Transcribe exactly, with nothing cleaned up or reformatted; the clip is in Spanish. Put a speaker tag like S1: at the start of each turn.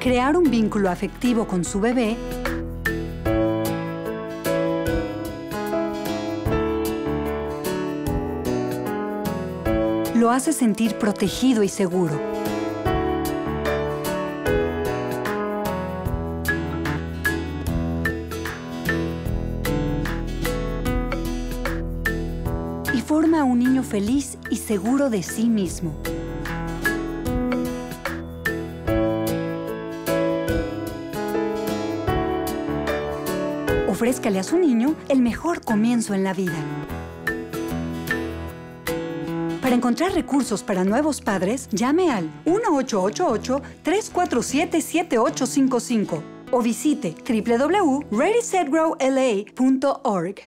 S1: crear un vínculo afectivo con su bebé lo hace sentir protegido y seguro. Y forma a un niño feliz y seguro de sí mismo. Ofrézcale a su niño el mejor comienzo en la vida. Para encontrar recursos para nuevos padres, llame al uno ocho ocho ocho, tres cuatro siete, siete ocho cinco cinco o visite w w w punto ready set grow l a punto org.